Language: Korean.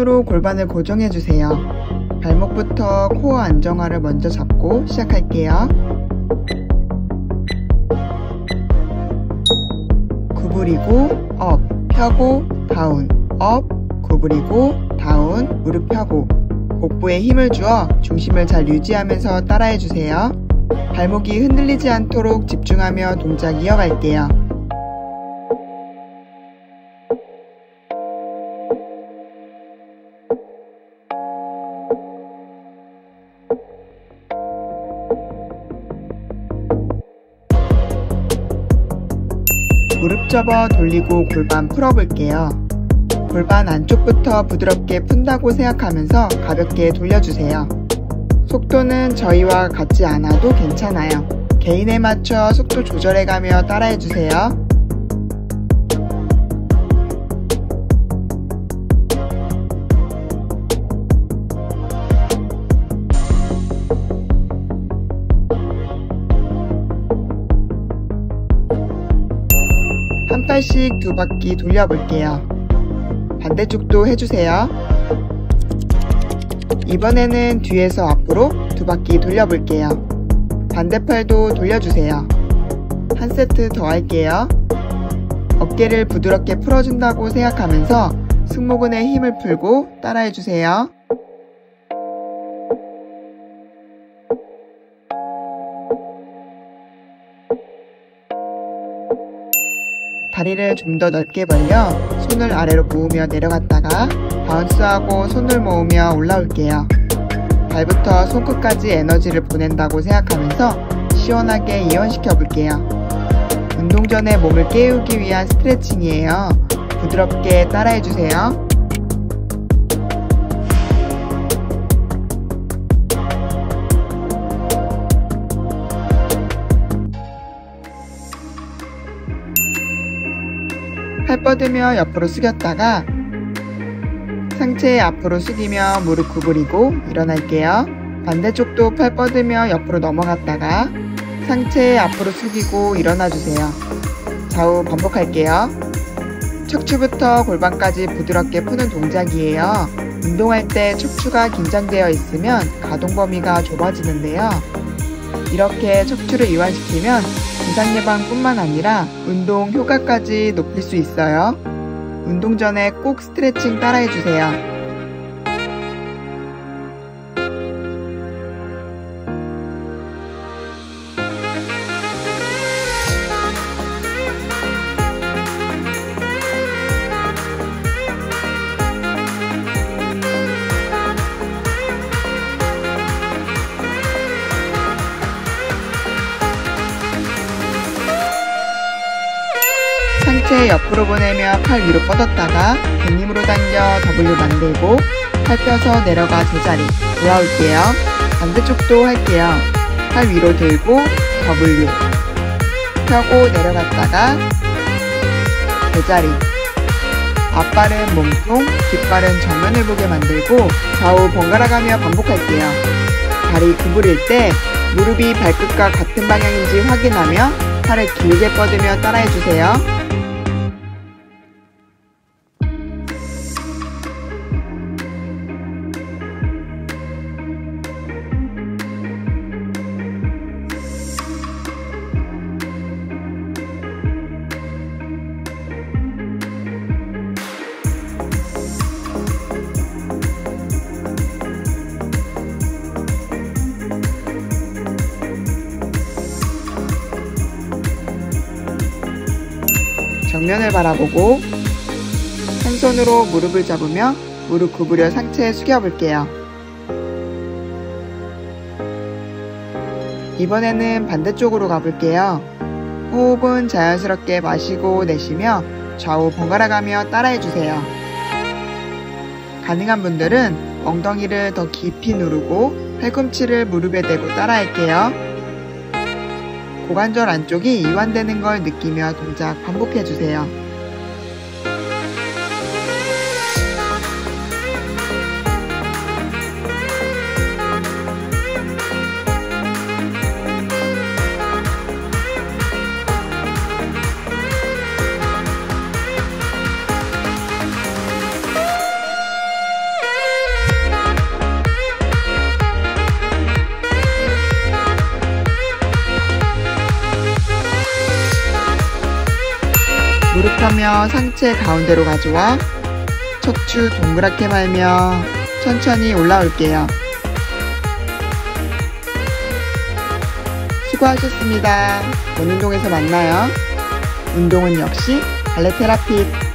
손으로 골반을 고정해주세요. 발목부터 코어 안정화를 먼저 잡고 시작할게요. 구부리고 업, 펴고 다운, 업, 구부리고 다운, 무릎 펴고. 복부에 힘을 주어 중심을 잘 유지하면서 따라해주세요. 발목이 흔들리지 않도록 집중하며 동작 이어갈게요. 무릎 접어 돌리고 골반 풀어볼게요. 골반 안쪽부터 부드럽게 푼다고 생각하면서 가볍게 돌려주세요. 속도는 저희와 같지 않아도 괜찮아요. 개인에 맞춰 속도 조절해가며 따라해주세요. 한 팔씩 두 바퀴 돌려볼게요. 반대쪽도 해주세요. 이번에는 뒤에서 앞으로 두 바퀴 돌려볼게요. 반대팔도 돌려주세요. 한 세트 더 할게요. 어깨를 부드럽게 풀어준다고 생각하면서 승모근에 힘을 풀고 따라해주세요. 다리를 좀 더 넓게 벌려 손을 아래로 모으며 내려갔다가 바운스하고 손을 모으며 올라올게요. 발부터 손끝까지 에너지를 보낸다고 생각하면서 시원하게 이완시켜 볼게요. 운동 전에 몸을 깨우기 위한 스트레칭이에요. 부드럽게 따라해주세요. 팔 뻗으며 옆으로 숙였다가 상체 앞으로 숙이며 무릎 구부리고 일어날게요. 반대쪽도 팔 뻗으며 옆으로 넘어갔다가 상체 앞으로 숙이고 일어나주세요. 좌우 반복할게요. 척추부터 골반까지 부드럽게 푸는 동작이에요. 운동할 때 척추가 긴장되어 있으면 가동 범위가 좁아지는데요. 이렇게 척추를 이완시키면 부상 예방뿐만 아니라 운동 효과까지 높일 수 있어요. 운동 전에 꼭 스트레칭 따라해주세요. 상체 옆으로 보내며 팔 위로 뻗었다가 백림으로 당겨 W 만들고 팔 펴서 내려가 제자리 돌아올게요. 반대쪽도 할게요. 팔 위로 들고 W 펴고 내려갔다가 제자리 앞발은 몸통, 뒷발은 정면을 보게 만들고 좌우 번갈아 가며 반복할게요. 다리 구부릴 때 무릎이 발끝과 같은 방향인지 확인하며 팔을 길게 뻗으며 따라해주세요. 정면을 바라보고 한 손으로 무릎을 잡으며 무릎 구부려 상체 숙여볼게요. 이번에는 반대쪽으로 가볼게요. 호흡은 자연스럽게 마시고 내쉬며 좌우 번갈아 가며 따라해주세요. 가능한 분들은 엉덩이를 더 깊이 누르고 팔꿈치를 무릎에 대고 따라할게요. 고관절 안쪽이 이완되는 걸 느끼며 동작 반복해주세요. 그러면 상체 가운데로 가져와 척추 동그랗게 말며 천천히 올라올게요. 수고하셨습니다. 본운동에서 만나요. 운동은 역시 발레 테라피.